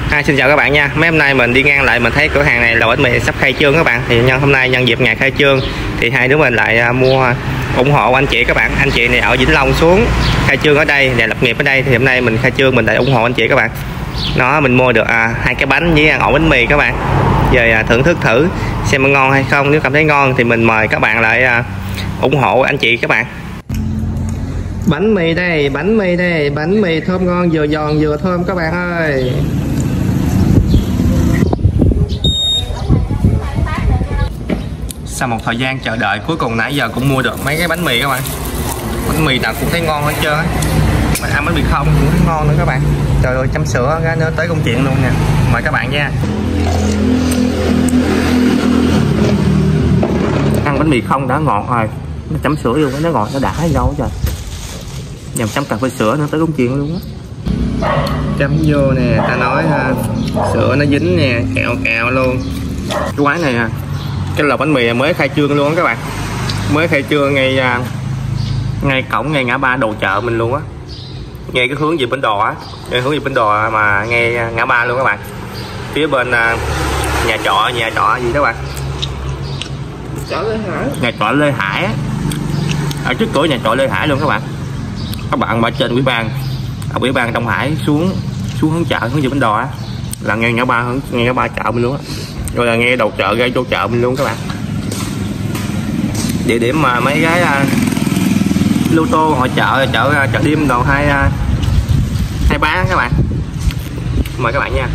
Xin chào các bạn nha. Mấy hôm nay mình đi ngang lại mình thấy cửa hàng này là bánh mì sắp khai trương các bạn. Thì hôm nay nhân dịp ngày khai trương thì hai đứa mình lại mua ủng hộ anh chị các bạn. Anh chị này ở Vĩnh Long xuống khai trương ở đây và lập nghiệp ở đây, thì hôm nay mình khai trương mình lại ủng hộ anh chị các bạn. Nó mình mua được hai cái bánh với ổ bánh mì các bạn. Về thưởng thức thử xem có ngon hay không. Nếu cảm thấy ngon thì mình mời các bạn lại ủng hộ anh chị các bạn. Bánh mì đây, bánh mì đây, bánh mì thơm ngon vừa giòn vừa thơm các bạn ơi. Sau một thời gian chờ đợi cuối cùng nãy giờ cũng mua được mấy cái bánh mì các bạn. Bánh mì nào cũng thấy ngon hết trơn á. Mà ăn bánh mì không cũng thấy ngon nữa các bạn. Trời ơi, chấm sữa cái nữa tới công chuyện luôn nè. Mời các bạn nha. Ăn bánh mì không đã ngọt rồi, nó chấm sữa vô nó ngọt, nó đã hay đâu trời. Nhằm chấm cà phê sữa nữa tới công chuyện luôn á. Chấm vô nè, ta nói sữa nó dính nè, kẹo kẹo luôn. Cái quán này cái lò bánh mì mới khai trương luôn á các bạn. Mới khai trương ngay cổng, ngay ngã ba đầu chợ mình luôn á. Ngay cái hướng về Bến Đò á, ngay hướng về Bến Đò mà ngay ngã ba luôn các bạn. Phía bên nhà trọ gì các bạn? Nhà trọ Lê Hải á. Ở trước cửa nhà trọ Lê Hải luôn các bạn. Các bạn ở trên ủy ban Đông Hải xuống hướng chợ, hướng về Bến Đò á, là ngay ngã ba chợ mình luôn á. Rồi là ngay đầu chợ, ngay chỗ chợ mình luôn các bạn. Địa điểm mà mấy cái lô tô hội chợ đêm đồ hay bán các bạn. Mời các bạn nha.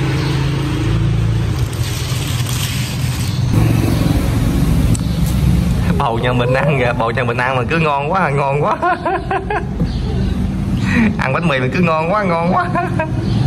Bầu nhà mình ăn kìa, bầu nhà mình ăn mà cứ ngon quá. Ăn bánh mì mình cứ ngon quá.